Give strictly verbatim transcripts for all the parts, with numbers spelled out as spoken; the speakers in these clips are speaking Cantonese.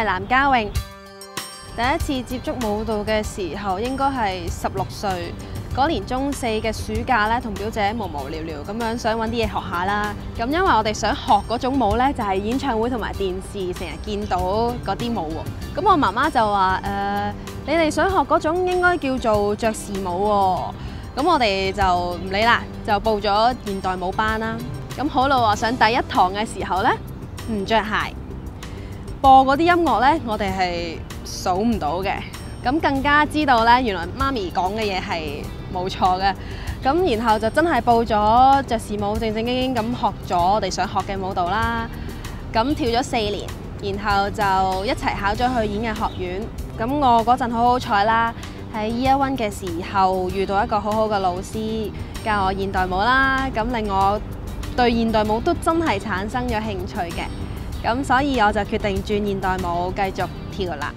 係藍嘉穎。第一次接觸舞蹈嘅時候，應該係十六歲嗰年中四嘅暑假咧，同表姐無無聊聊咁樣想揾啲嘢學下啦。咁因為我哋想學嗰種舞咧，就係演唱會同埋電視成日見到嗰啲舞喎。咁我媽媽就話：誒、呃，你哋想學嗰種應該叫做爵士舞喎。咁我哋就唔理啦，就報咗現代舞班啦。咁好啦喎，上第一堂嘅時候咧，唔着鞋，播嗰啲音樂咧，我哋係數唔到嘅。咁更加知道咧，原來媽咪講嘅嘢係冇錯嘅。咁然後就真係報咗爵士舞，正正經經咁學咗我哋想學嘅舞蹈啦。咁跳咗四年，然後就一齊考咗去演藝學院。咁我嗰陣好好彩啦，喺 Year One 嘅時候遇到一個好好嘅老師教我現代舞啦。咁令我對現代舞都真係產生咗興趣嘅。咁所以我就決定轉現代舞繼續跳啦。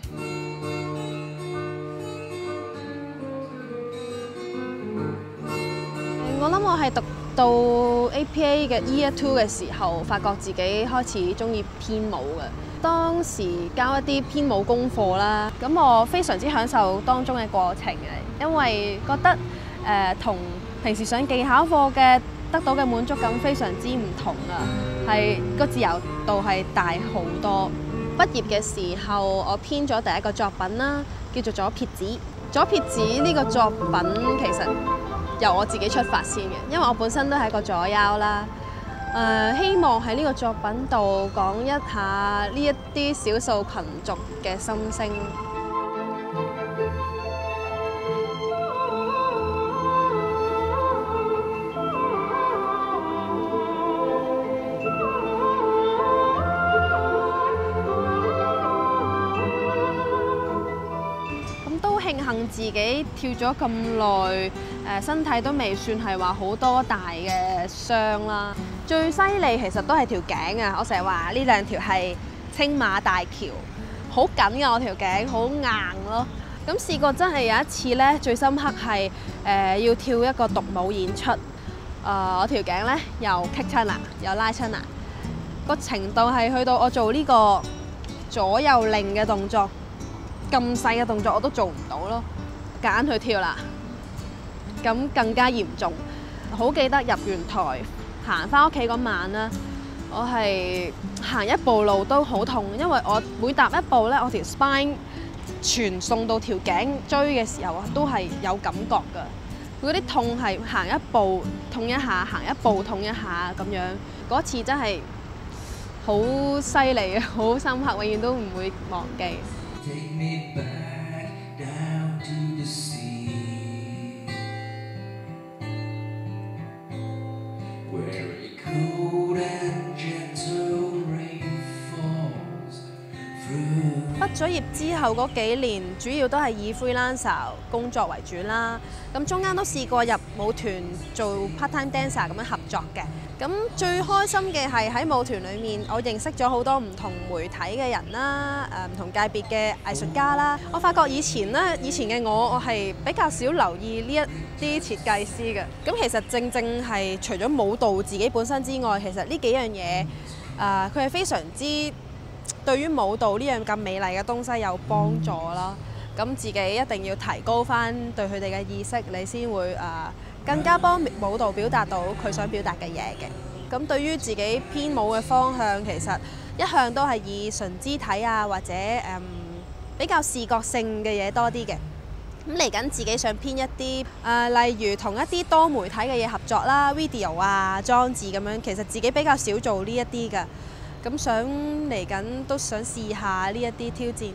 我諗我係讀到 A P A 嘅 Year Two 嘅時候，發覺自己開始中意編舞嘅。當時交一啲編舞功課啦，咁我非常之享受當中嘅過程嘅，因為覺得誒同、呃、平時上技巧課嘅得到嘅滿足感非常之唔同啊，係個自由度係大好多。畢業嘅時候，我編咗第一個作品啦，叫做《左撇子》。《左撇子》呢個作品其實由我自己出發先嘅，因為我本身都係個左優啦。誒、呃，希望喺呢個作品度講一下呢一啲少數群族嘅心聲。咁都慶幸自己跳咗咁耐。誒身體都未算係話好多大嘅傷啦，最犀利其實都係條頸啊！我成日話呢兩條係青馬大橋，好緊㗎，我條頸好硬咯。咁試過真係有一次咧，最深刻係誒、呃、要跳一個獨舞演出，誒、呃、我條頸咧又棘親啦，又拉親啦，個程度係去到我做呢個左右擰嘅動作，咁細嘅動作我都做唔到咯，夾硬去跳啦。咁更加嚴重，好記得入完台行返屋企嗰晚啦，我係行一步路都好痛，因為我每踏一步咧，我條 spine 傳送到條頸椎嘅時候啊，都係有感覺㗎。嗰啲痛係行一步痛一下，行一步痛一下咁樣。嗰次真係好犀利啊，好深刻，永遠都唔會忘記。畢咗業之後嗰幾年，主要都係以 freelancer 工作為主啦。咁中間都試過入舞團做 part-time dancer 咁樣合作嘅。咁最開心嘅係喺舞團裡面，我認識咗好多唔同媒體嘅人啦，誒唔同界別嘅藝術家啦。我發覺以前咧，以前嘅我，我係比較少留意呢一啲設計師嘅。咁其實正正係除咗舞蹈自己本身之外，其實呢幾樣嘢，誒佢係非常之對於舞蹈呢樣咁美麗嘅東西有幫助啦。咁自己一定要提高返對佢哋嘅意識，你先會誒、呃、更加幫舞蹈表達到佢想表達嘅嘢嘅。咁對於自己編舞嘅方向，其實一向都係以純肢體啊，或者誒、嗯、比較視覺性嘅嘢多啲嘅。咁嚟緊自己想編一啲誒、呃，例如同一啲多媒體嘅嘢合作啦 ，video 啊、裝置咁樣，其實自己比較少做呢一啲㗎。咁想嚟緊都想試下呢一啲挑戰。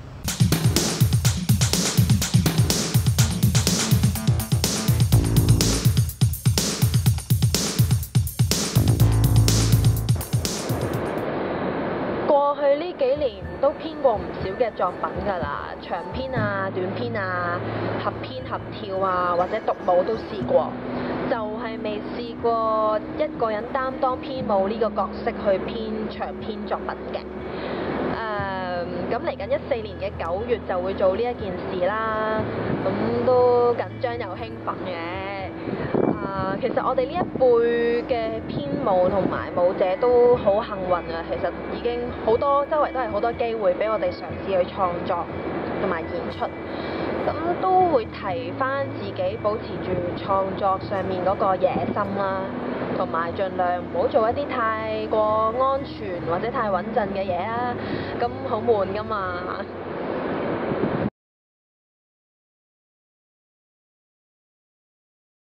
過去呢幾年都編過唔少嘅作品㗎啦，長篇啊、短篇啊、合編合跳啊，或者獨舞都試過。就係未試過一個人擔當編舞呢個角色去編長篇作品嘅。誒，咁嚟緊一四年嘅九月就會做呢一件事啦，咁都緊張又興奮嘅。 啊，其實我哋呢一輩嘅編舞同埋舞者都好幸運啊！其實已經好多周圍都係好多機會俾我哋嘗試去創作同埋演出，咁都會提翻自己保持住創作上面嗰個野心啦，同埋盡量唔好做一啲太過安全或者太穩陣嘅嘢啊！咁好悶㗎嘛〜